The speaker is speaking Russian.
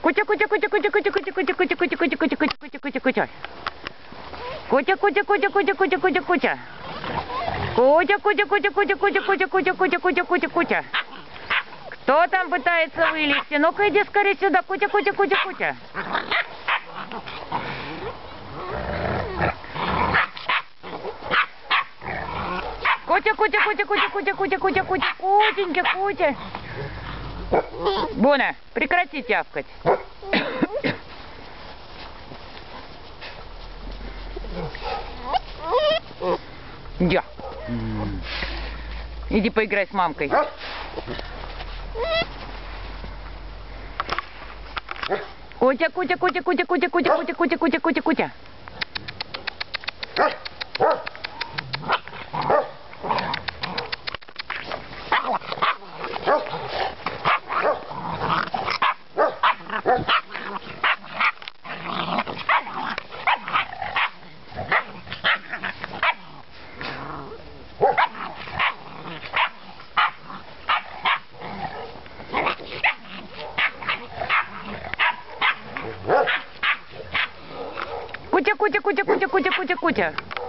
Кутя, кутя, кутя, кутя, кутя, кутя, кутя, кутя, кутя, кутя, кутя, кутя, кутя, кутя, кутя. Кутя, кутя, кутя, кутя, кутя, кутя, кутя. Кутя, кутя, кутя, кутя, кутя, кутя, кутя, кутя, кутя, кутя, кутя. Кто там пытается вылезти? Ну-ка иди скорее сюда. Кутя, кутя, кутя, кутя. Кутя, кутя, кутя, кутя, кутя, кутя, кутя, кутя, кутенька, кутя. Бона, прекрати тявкать. Я. Иди поиграй с мамкой. Кутя, кутя, кутя, кутя, кутя, кутя, кутя, кутя, кутя, кутя, кутя. Кутя, кутя, кутя, кутя, кутя, кутя, кутя.